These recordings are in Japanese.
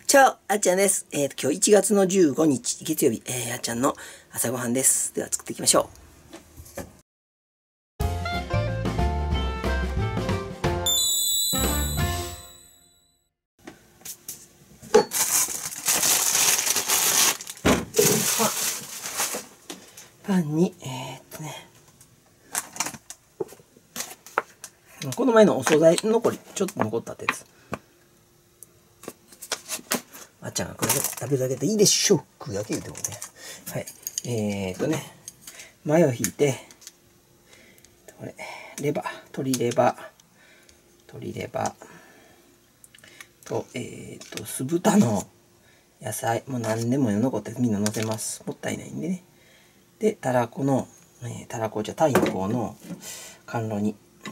チャオ、あっちゃんです。今日1月の15日、月曜日、あっちゃんの朝ごはんです。では作っていきましょう。パンに、この前のお惣菜残り、ちょっと残ったってやつ。あっちゃんがこれで食べるだけでいいでしょう。食うだけ言うてもね。はい。マヨ引いて、これ、鶏レバと、酢豚の野菜、もう何でも残ってみんな乗せます。もったいないんでね。で、タイの方の甘露煮。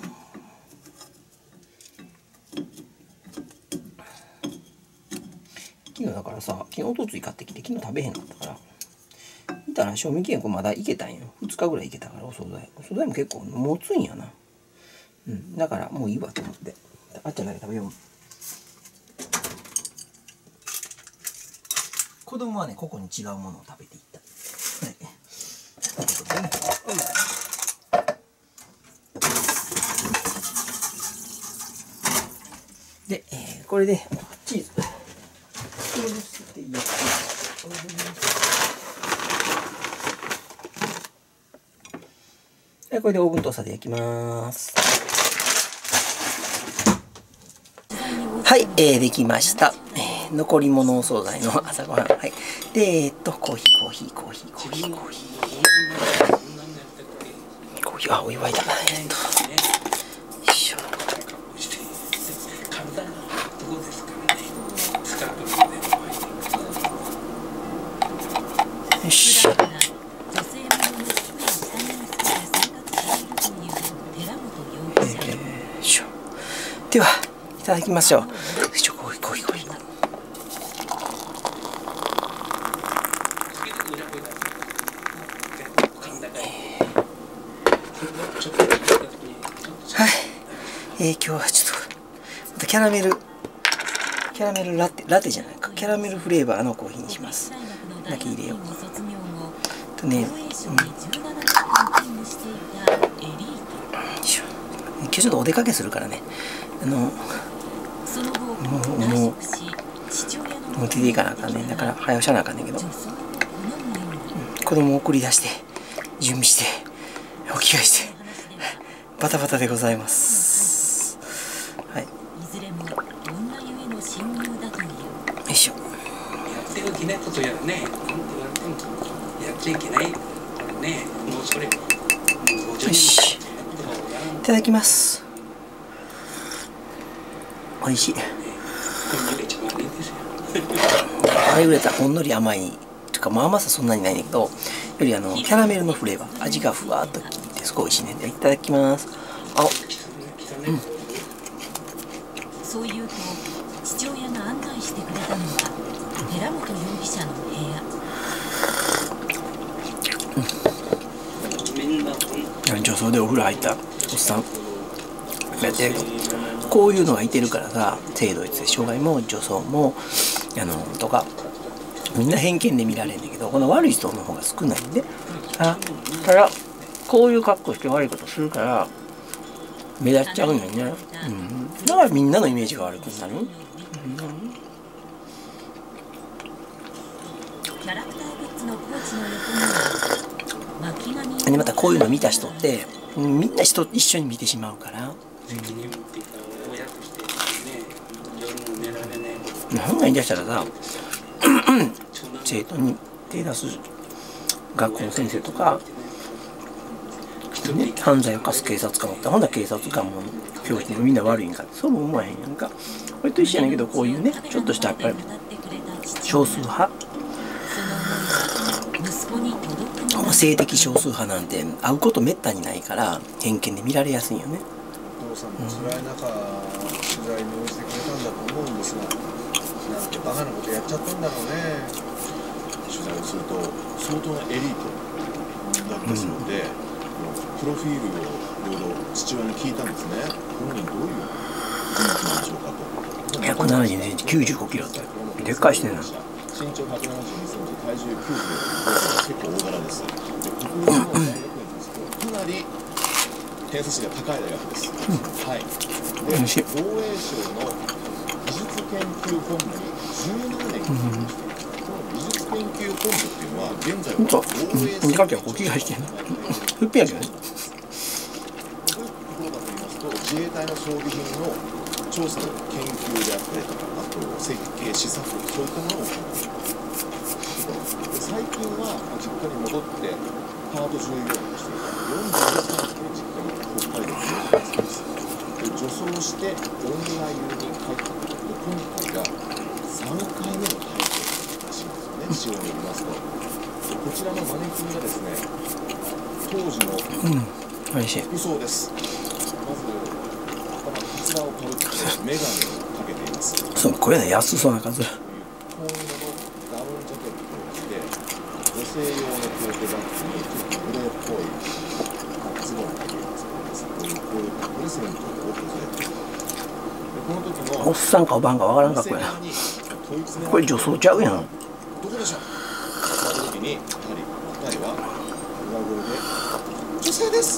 昨日だからさ、昨日おとつい買ってきて、昨日食べへんかったから、見たら賞味期限まだいけたんよ。2日ぐらいいけたから、お惣菜。お惣菜も結構持つんやな。うん。だからもういいわと思って。あっちゃんだけ食べよう。子供はね、個々に違うものを食べていった。はい。ということでね。で、これでチーズ。これでオーブントースターで焼きます。はい、できました。残り物お惣菜の朝ごはん。はい。で、コーヒー、あ、お湯沸いた。よいしょ。よし。では、いただきましょう。コーヒー。はい。今日はちょっと、またキャラメルラテじゃないか。キャラメルフレーバーのコーヒーにします。だけ入れよう。とね、今日ちょっとお出かけするからね。もう出ていかなあかんねん。だから早押しゃなあかんねんけど、子供を送り出して準備してお着替えしてバタバタでございます。はい。よいしょ。やってはいけないことやるね。なんて言われてもやっちゃいけないね。もうそれ。よし。いただきます。美味しい。あれ売れたほんのり甘いとか、甘さそんなにないんだけど、よりキャラメルのフレーバー、味がふわっときてすごい美味しいね。でいただきます。 そう言うと父親が案内してくれたのは寺本容疑者の部屋。女装でお風呂入ったおっさんやってるけど、こういうのがいてるからさ、性同一性障害も女装もとかみんな偏見で見られるんだけど、この悪い人の方が少ないんで、ただこういう格好して悪いことするから目立っちゃうんだよね。だからみんなのイメージが悪くなる。でまたこういうの見た人ってみんな一緒に見てしまうから。何が言い出したらさ、生徒に手出す学校の先生とか、ね、犯罪を犯す警察官もほんなら警察官も教師もみんな悪いんかって、そうも思わへんやんか。これと一緒やねんけど、こういうねちょっとしたやっぱり少数派、性的少数派なんて会うことめったにないから偏見で見られやすいよね。 お父さんも辛い中、取材に応じてくれたんだと思うんですが、なんてバカなことやっちゃったんだろうね。取材をすると相当なエリートだったそうで、プロフィールをいろいろ父親に聞いたんですね。本人どういう人物なんでしょうかと。 170センチ95キロって。 でっかいしてんな。 身長172センチ、体重90キロ、結構大柄です。で、国立の大学院ですけど、かなり偏差値が高い大学です。はい。で、防衛省の技術研究本部に17年勤務しています。この技術研究本部っていうのは現在は防衛省かけはこっちがしてんの。ふっぺやけどね。 どういうところかと言いますと、自衛隊の装備品の調査の研究であったりとか、あと設計、試作、そういったものを行っています。で、最近は実家に戻ってパート従業員としていた43歳で実家に北海道に戻ってます。で、女装して女優に帰ったことで、今回が3回目の体験らしいんですよね、仕様によりますと。で、こちらのマネキンがですね、当時の服装です。まず頭にカツラをかぶってメガネをかけています。 そう、これね、安そうなカツラ。 紺色のダウンジャケットを着て、女性用のトートバッグにちょっとグレーっぽいズボンを着ています。こういう格好で戦闘を訪れている。で、この時のおっさんかおばんかわからんかっこやな。これ女装ちゃうやん。 どこでしょう。その時にやはり2人は裏声で女性です。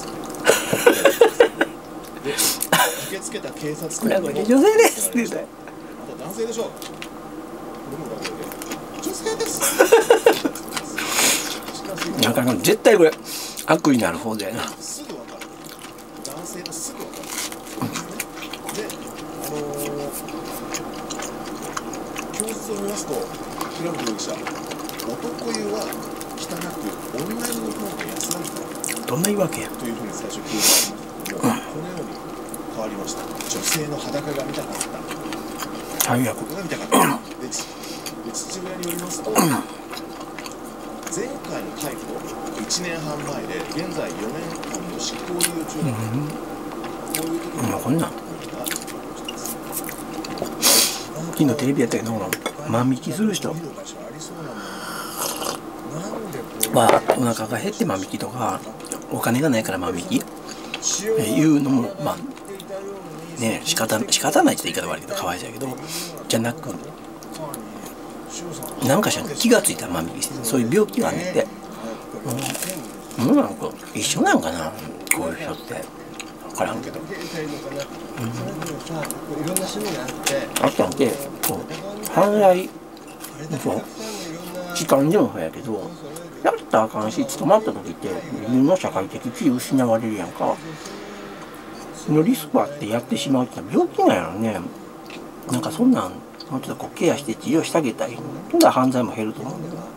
で、駆けつけた警察官にも女性ですって言ったよ。 また男性でしょう。これも裏声で女性です。しかしなかなか絶対これ悪意のある方だよな。 すぐ分かる。男性とすぐ分かる。で、供述を見ますと、平本容疑者、男湯は汚く、女湯の方が安らぎだどんな言い訳や。 というふうに最初聞いたんですけども、このように変わりました。女性の裸が見たかった。 最悪。 男が見たかった。で、父親によりますと、前回の逮捕1年半前で、現在4年間の執行猶予中だと。こういう時にこんなん昨日テレビやったけど万引きする人はお腹が減って万引きとかお金がないから万引きいうのもまあね仕方ないって言い方悪いけどかわいそうやけどじゃなくなんかしら気がついたら万引きしてそういう病気があんねんてもうなんか一緒なんかなこういう人って分からんけど。あったんでこう犯罪そう痴漢でもそうやけどやったらあかんし捕まった時って自分の社会的地位失われるやんかのリスクあってやってしまうって病気なんやろね。なんかそんなんもうちょっとこうケアして治療してあげたいほんなら犯罪も減ると思うんだけど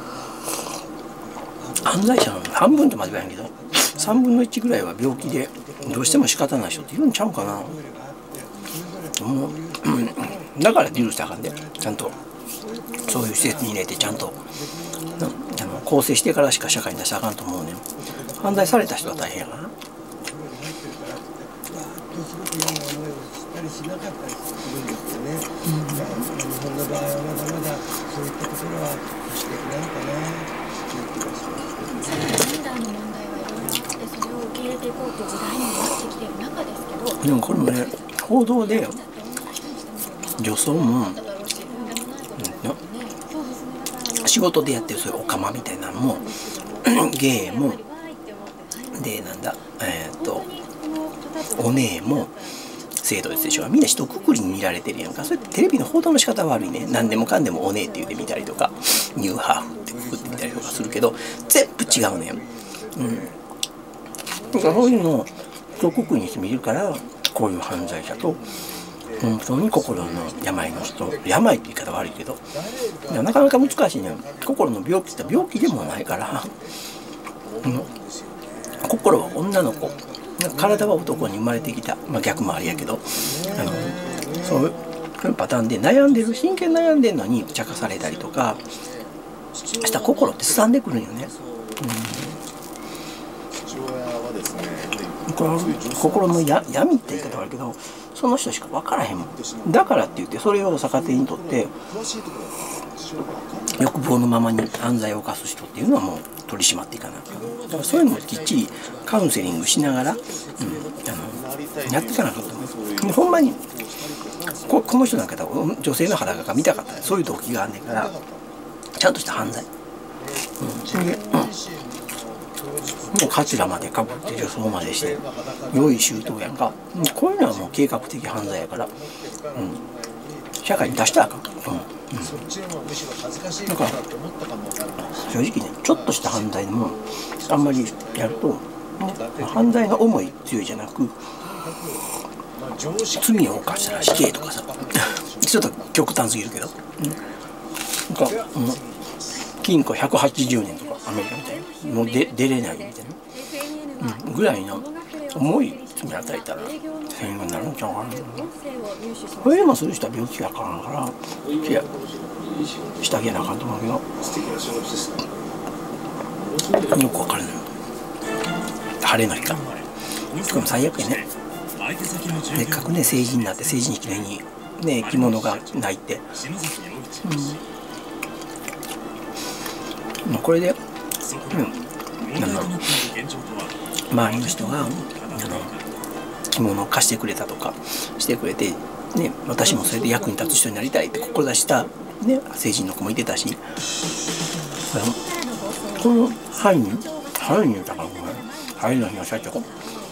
犯罪者の半分とまでは言わんけど3分の1ぐらいは病気でどうしても仕方ない人っているんちゃうかな。もうだから許したらあかんでちゃんとそういう施設に入れてちゃんと更生してからしか社会に出したらあかんと思うねん。犯罪された人は大変やからな。 しなかったりするんですよね。日本の場合はまだまだそういったところは保守的なのかなという気がします。 ジェンダーの問題はいろいろあってそれを受け入れていこうという時代になってきている中ですけど、 でもこれもね報道で女装も仕事でやってるそういうオカマみたいなのもゲイもでなんだお姉も制度でしょみんな一括りに見られてるやんか。それってテレビの報道の仕方悪いね。何でもかんでもお姉って言うてみたりとかニューハーフってくくってみたりとかするけど全部違うねん。だからそういうのを一括りにして見るからこういう犯罪者と本当に心の病の人病って言い方悪いけどなかなか難しいねん。心の病気って病気でもないから心は女の子体は男に生まれてきた、まあ、逆もありやけどそういうパターンで悩んでる真剣悩んでるのに茶化されたりとかした心ってすさんでくるんよね。 父親はですね、 心の闇って言い方はあるけどその人しか分からへんもん。だからって言ってそれを逆手にとって欲望のままに犯罪を犯す人っていうのはもう取り締まっていかなきゃ。だからそういうのもきっちりカウンセリングしながら、やっていかなかった。ほんまにこの人なんか女性の裸が見たかった、そういう動機があんねんから、ちゃんとした犯罪。もうカツラまでかぶって女装までして用意周到やんか。こういうのはもう計画的犯罪やから、社会に出したらあかん。だから正直ね、ちょっとした犯罪でもあんまりやると犯罪の重い強いじゃなく、罪を犯したら死刑とかさちょっと極端すぎるけど、禁錮180年とかアメリカみたいにもう出れないみたいな、ぐらいの重い罪与えたら戦後になるんちゃうかな。これでもする人は病気がかからんからしてあげなあかんと思うけど、よくわからない。晴れの日か。しかも最悪やね。せっかくね成人になって成人式の日にね着物がないって、これで、周りの人が着物を貸してくれたとかしてくれて、ね、私もそれで役に立つ人になりたいって志した、ね、成人の子もいてたし、この犯人だから晴れの日の社長も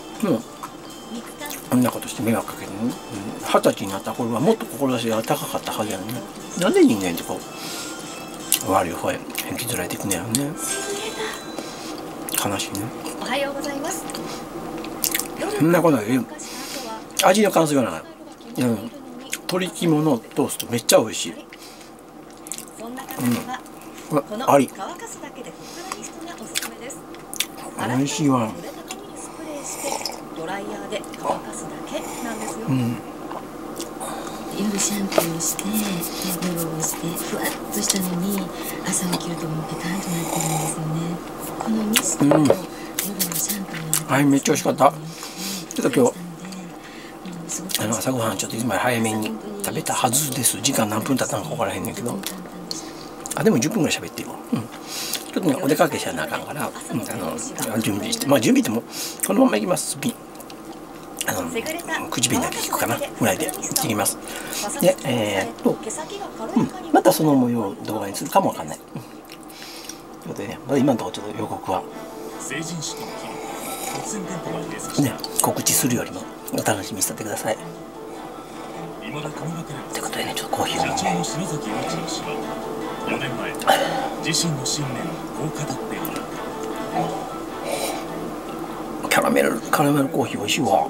こんなことして迷惑かけてね、20歳になった頃はもっと志が高かったはずやのに、なんで人間ってこう悪い方へ引きずられていくねやろね。悲しいね。 おはようございます。 そんなことより味の感想がない。鶏肝のトーストめっちゃ美味しい。あり。美味しいわ。 ドライヤーで乾かすだけなんですよ。夜シャンプーをして手ブローをしてふわっとしたのに朝起きるともうペタンとなってるんですよね。このミストと夜のシャンプーのはい、めっちゃ美味しかった。ちょっと今日朝ごはんちょっといつもより早めに食べたはずです。時間何分経ったのか分からへんねんけど、でも10分ぐらい喋ってるわ。ちょっとねお出かけしなあかんから、準備して、準備ってもこのまま行きます。口紅だけ引くかなぐらいで行ってきます。でまたその模様を動画にするかもわかんない。ということでね、まだ今のところちょっと予告はね、告知するよりもお楽しみにしててください。ということでね、ちょっとコーヒーを飲んで。4年前、自身の信念をこう語っている。カラメルコーヒー美味しいわ。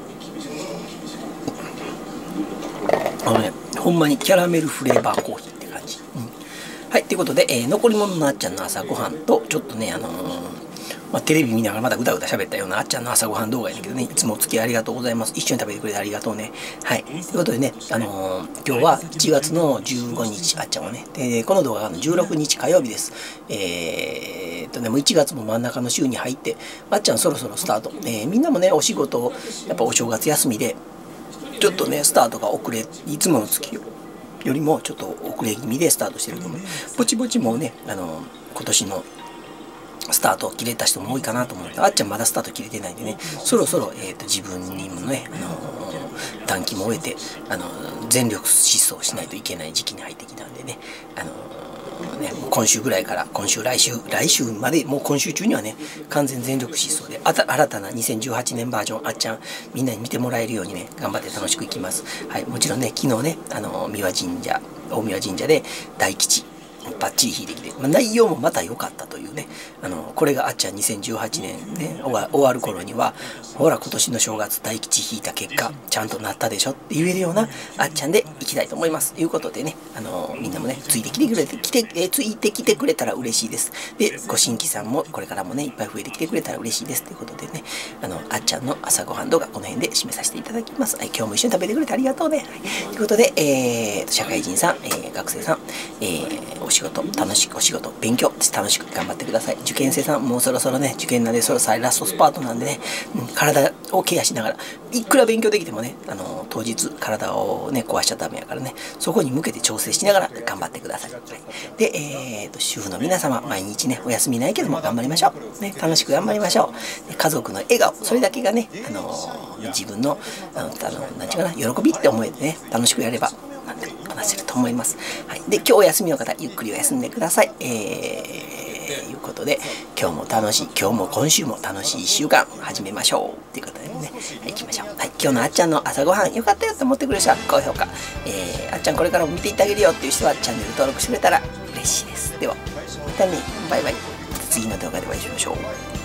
ほんまにキャラメルフレーバーコーヒーって感じ。はい、ということで、残り物のあっちゃんの朝ごはんとちょっとねテレビ見ながらまだぐだぐだ喋ったようなあっちゃんの朝ごはん動画やけどね、いつもお付き合いありがとうございます。一緒に食べてくれてありがとうね。はい。ということでね、今日は1月の15日、あっちゃんはね、でこの動画が16日火曜日です。もう1月も真ん中の週に入って、あっちゃんそろそろスタート。みんなもね、お仕事、やっぱお正月休みで、ちょっとね、スタートが遅れ、いつもの月よりもちょっと遅れ気味でスタートしてると思う。ぼちぼちもうね、今年のスタートを切れた人も多いかなと思うけど、あっちゃんまだスタート切れてないんでね、そろそろ、自分にもね、短期も終えて全力疾走しないといけない時期に入ってきたんでね、今週ぐらいから来週まで、もう今週中にはね完全全力疾走で新たな2018年バージョンあっちゃんみんなに見てもらえるようにね頑張って楽しくいきます。はい、もちろんね昨日ね大宮神社で大吉バッチリ弾いてきて、内容もまた良かったというね、これがあっちゃん2018年ね終わる頃にはほら今年の正月大吉弾いた結果ちゃんとなったでしょって言えるようなあっちゃんでいきたいと思います。ということでね、みんなもねついてきてくれたら嬉しいです。でご新規さんもこれからもねいっぱい増えてきてくれたら嬉しいですということでね、あっちゃんの朝ごはん動画この辺で締めさせていただきます。はい、今日も一緒に食べてくれてありがとうね。はい、ということで、社会人さん、学生さん、お仕事勉強楽しく頑頑張ってください。受験生さん、もうそろそろね、受験なんで、そろそろラストスパートなんでね、体をケアしながら、いくら勉強できてもね、当日、体をね、壊しちゃダメやからね、そこに向けて調整しながら頑張ってください。はい、で、主婦の皆様、毎日ね、お休みないけども頑張りましょう。ね、楽しく頑張りましょう。家族の笑顔、それだけがね、自分の、なんていうかな、喜びって思えてね、楽しくやれば、話せると思います。はい、で、今日お休みの方、ゆっくりお休んでください。いうことで、今日も今週も楽しい1週間始めましょう。ということでね、行きましょう。はい、今日のあっちゃんの朝ごはんよかったよと思ってくれる人は高評価。あっちゃんこれからも見ていってあげるよっていう人はチャンネル登録してくれたら嬉しいです。では、またね、バイバイ。次の動画でお会いしましょう。